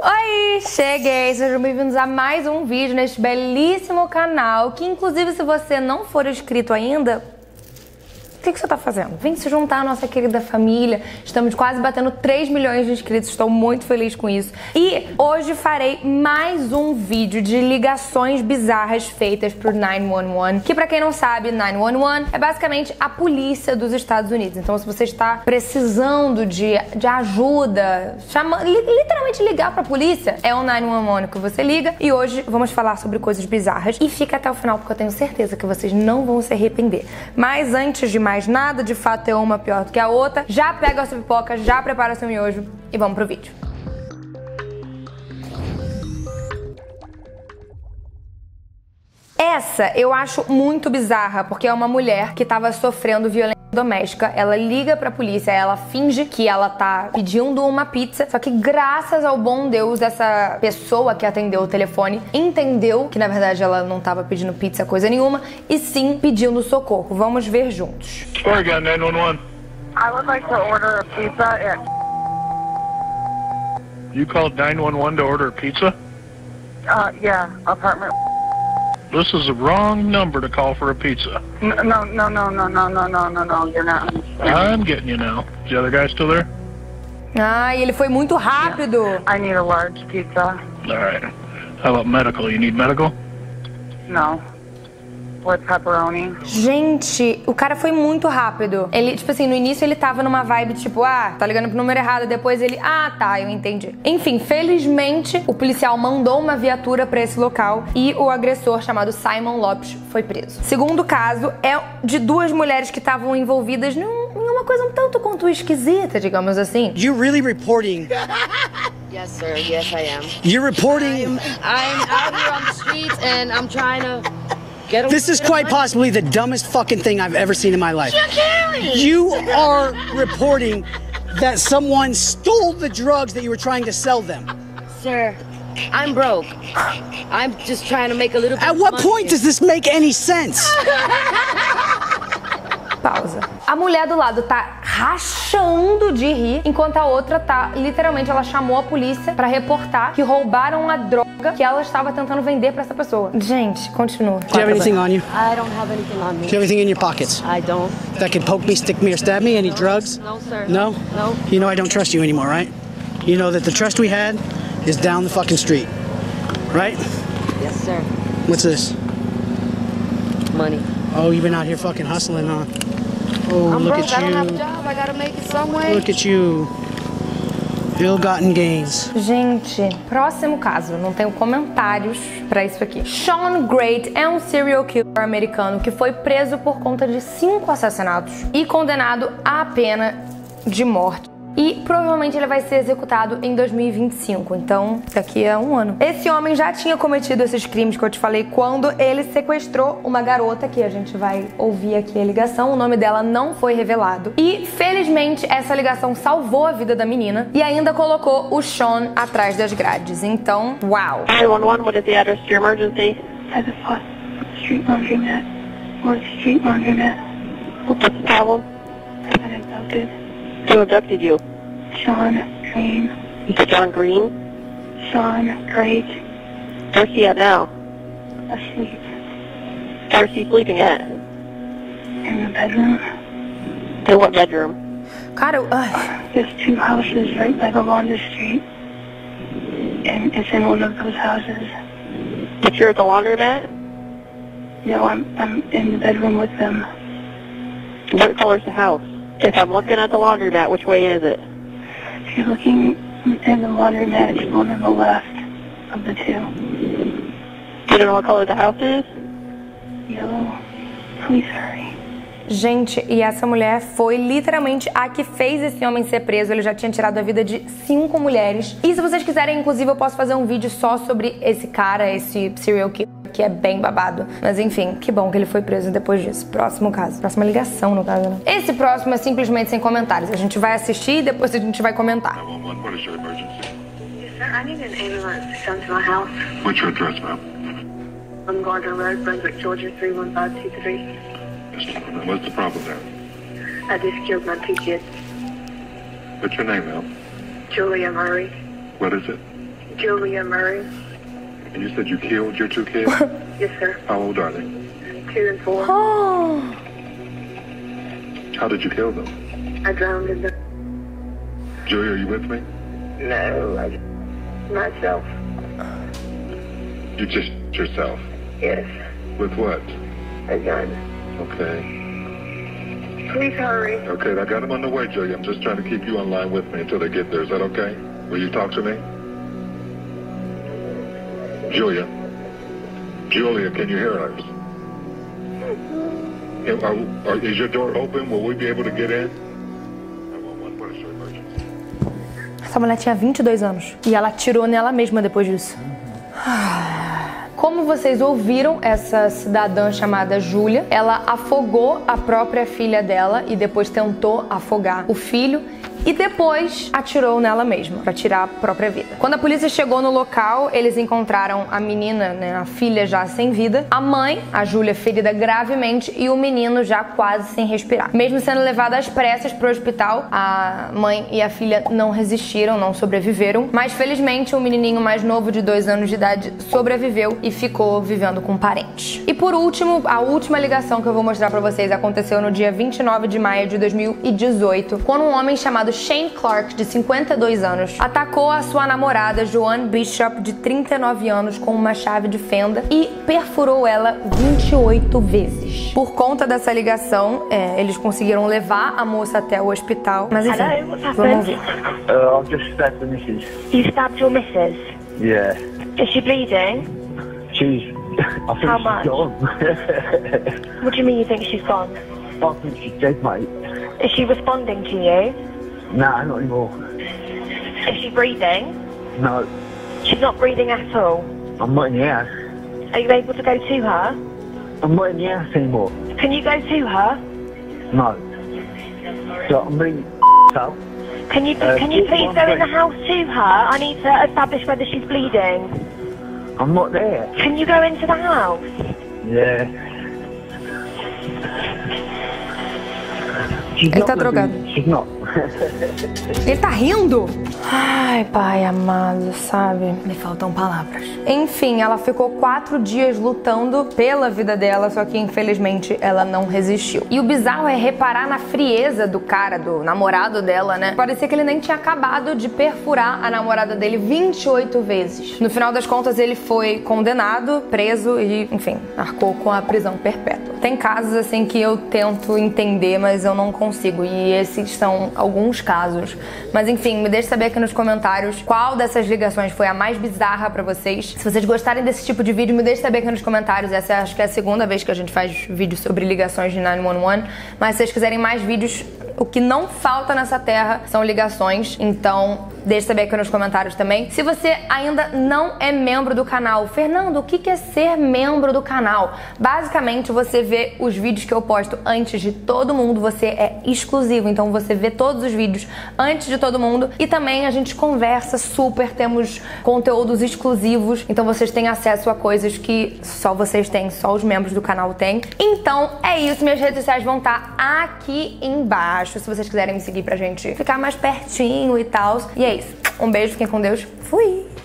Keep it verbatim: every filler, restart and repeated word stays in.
Oi, cheguei! Sejam bem-vindos a mais um vídeo neste belíssimo canal, que inclusive se você não for inscrito ainda, o que, que você tá fazendo? Vem se juntar à nossa querida família. Estamos quase batendo três milhões de inscritos, estou muito feliz com isso. E hoje farei mais um vídeo de ligações bizarras feitas pro nove um um, que pra quem não sabe, nove um um é basicamente a polícia dos Estados Unidos. Então se você está precisando de, de ajuda, chama, literalmente ligar pra polícia, é o nove um um que você liga. E hoje vamos falar sobre coisas bizarras. E fica até o final, porque eu tenho certeza que vocês não vão se arrepender. Mas antes de mais nada, de fato é uma pior do que a outra, já pega a sua pipoca, já prepara seu miojo e vamos pro vídeo. Essa eu acho muito bizarra, porque é uma mulher que tava sofrendo violência doméstica. Ela liga pra polícia, ela finge que ela tá pedindo uma pizza, só que graças ao bom Deus, essa pessoa que atendeu o telefone entendeu que na verdade ela não tava pedindo pizza coisa nenhuma, e sim pedindo socorro. Vamos ver juntos. Oregon nine one one. I would like to order a pizza at... You called nine one one to order a pizza? Uh, yeah, apartment... This is the wrong number to call for a pizza. No, no, no, no, no, no, no, no, no, no, you're not. I'm getting you now. Is the other guy still there? Ai, ele foi muito rápido. I need a large pizza. All right. How about medical? You need medical? No. With pepperoni. Gente, o cara foi muito rápido. Ele, tipo assim, no início ele tava numa vibe tipo, ah, tá ligando pro número errado. Depois ele, ah, tá, eu entendi. Enfim, felizmente, o policial mandou uma viatura pra esse local e o agressor, chamado Simon Lopes, foi preso. Segundo caso é de duas mulheres que estavam envolvidas num, em uma coisa um tanto quanto esquisita, digamos assim. You really reporting? Yes, sir. Yes, I am. You're reporting? I'm, I'm out here on the streets and I'm trying to... This is quite possibly the dumbest fucking thing I've ever seen in my life. You are reporting that someone stole the drugs that you were trying to sell them. Sir, I'm broke. I'm just trying to make a little bit At of what money. point does this make any sense? Pausa. A mulher do lado tá rachando de rir, enquanto a outra tá, literalmente, ela chamou a polícia pra reportar que roubaram a droga que ela estava tentando vender pra essa pessoa. Gente, continua. Do you have anything on you? I don't have anything on me. Do you have anything in your pockets I don't. that could poke me, stick me, or stab me? Any drugs? No, sir. No? No. You know I don't trust you anymore, right? You know that the trust we had is down the fucking street, right? Yes, sir. What's this? Money. Oh, you've been out here fucking hustling, huh? Oh, I'm look broke. at I don't have a you. job. I gotta make it some way. Look at you. Ill-gotten gains. Gente, próximo caso, não tenho comentários pra isso aqui. Sean Great é um serial killer americano que foi preso por conta de cinco assassinatos e condenado à pena de morte. E provavelmente ele vai ser executado em dois mil e vinte e cinco, então daqui a um ano. Esse homem já tinha cometido esses crimes que eu te falei quando ele sequestrou uma garota, que a gente vai ouvir aqui a ligação, o nome dela não foi revelado. E felizmente essa ligação salvou a vida da menina e ainda colocou o Sean atrás das grades, então, uau! nine one one, what is the address to your emergency? At the Fourth Street Laundromat. Fourth Street Laundromat. What's the problem? I got abducted. Who abducted you? Sean Green. John Green? Sean Great. Where's he at now? Asleep. Where's he sleeping at? In the bedroom. In what bedroom? Cara, eu... ai. There's two houses right by the Laundry Street. And it's in one of those houses. But you're at the laundromat? No, I'm I'm in the bedroom with them. What color's the house? If I'm looking at the laundromat, which way is it? If you're looking in the laundromat, it's one on the left of the two. You don't know what color the house is? Yellow. Please hurry. Gente, e essa mulher foi literalmente a que fez esse homem ser preso. Ele já tinha tirado a vida de cinco mulheres. E se vocês quiserem, inclusive, eu posso fazer um vídeo só sobre esse cara, esse serial killer, que é bem babado. Mas enfim, que bom que ele foi preso depois disso. Próximo caso. Próxima ligação, no caso, né? Esse próximo é simplesmente sem comentários. A gente vai assistir e depois a gente vai comentar. nine one one, what is your emergency? Yes, sir. I need an ambulance to come to my house. What's your address, ma'am? On Gardner Road, Brunswick, Georgia, three one five two three. What's the problem there? I just killed my two kids. What's your name, ma'am? Julia Murray. What is it? Julia Murray. And you said you killed your two kids? Yes, sir. How old are they? Two and four. Oh. How did you kill them? I drowned in them. Julia, are you with me? No, I myself. You just yourself? Yes. With what? A gun. Okay. Please hurry. Okay, I got them on the way, Julia. I'm just trying to keep you on line with me until they get there. Is that okay? Will you talk to me? Julia? Julia, can you hear us? Are, are, is your door open? Will we be able to get in? Essa mulher tinha vinte e dois anos e ela atirou nela mesma depois disso. Como vocês ouviram, essa cidadã chamada Júlia, ela afogou a própria filha dela e depois tentou afogar o filho e depois atirou nela mesma para tirar a própria vida. Quando a polícia chegou no local, eles encontraram a menina, né, a filha já sem vida, a mãe, a Júlia, ferida gravemente e o menino já quase sem respirar. Mesmo sendo levado às pressas para o hospital, a mãe e a filha não resistiram, não sobreviveram, mas felizmente o menininho mais novo de dois anos de idade sobreviveu e ficou vivendo com parentes. E por último, a última ligação que eu vou mostrar para vocês aconteceu no dia vinte e nove de maio de dois mil e dezoito, quando um homem chamado Shane Clark, de cinquenta e dois anos, atacou a sua namorada Joanne Bishop, de trinta e nove anos, com uma chave de fenda e perfurou ela vinte e oito vezes. Por conta dessa ligação, é, eles conseguiram levar a moça até o hospital, mas enfim, Hello, what's happened? vamos ver. Uh, I've just stabbed the missus. You stabbed your missus. Yeah. Is she bleeding? She's... I think How she's much? gone. What do you mean you think she's gone? I think she's dead, mate. Is she responding to you? Nah, not anymore. Is she breathing? No. She's not breathing at all. I'm not in the house. Are you able to go to her? I'm not in the house anymore. Can you go to her? No. So I'm being up. Can you Uh, can you please one go in the thing. house to her? I need to establish whether she's bleeding. I'm not there. Can you go into the house? Yeah. She's Ele not tá gonna drogado. be- She's not. Ele tá rindo? Ai, pai amado, sabe? Me faltam palavras. Enfim, ela ficou quatro dias lutando pela vida dela, só que infelizmente ela não resistiu. E o bizarro é reparar na frieza do cara, do namorado dela, né? Parecia que ele nem tinha acabado de perfurar a namorada dele vinte e oito vezes. No final das contas, ele foi condenado, preso e, enfim, arcou com a prisão perpétua. Tem casos assim que eu tento entender, mas eu não consigo. E esses são alguns casos. Mas enfim, me deixe saber aqui nos comentários qual dessas ligações foi a mais bizarra pra vocês. Se vocês gostarem desse tipo de vídeo, me deixe saber aqui nos comentários. Essa acho que é a segunda vez que a gente faz vídeo sobre ligações de nove um um. Mas se vocês quiserem mais vídeos, o que não falta nessa terra são ligações. Então, deixe saber aqui nos comentários também. Se você ainda não é membro do canal, Fernando, o que é ser membro do canal? Basicamente, você vê os vídeos que eu posto antes de todo mundo, você é exclusivo, então você vê todos os vídeos antes de todo mundo e também a gente conversa super, temos conteúdos exclusivos, então vocês têm acesso a coisas que só vocês têm, só os membros do canal têm. Então é isso, minhas redes sociais vão estar aqui embaixo, se vocês quiserem me seguir pra gente ficar mais pertinho e tal. E é isso, um beijo, fiquem com Deus, fui!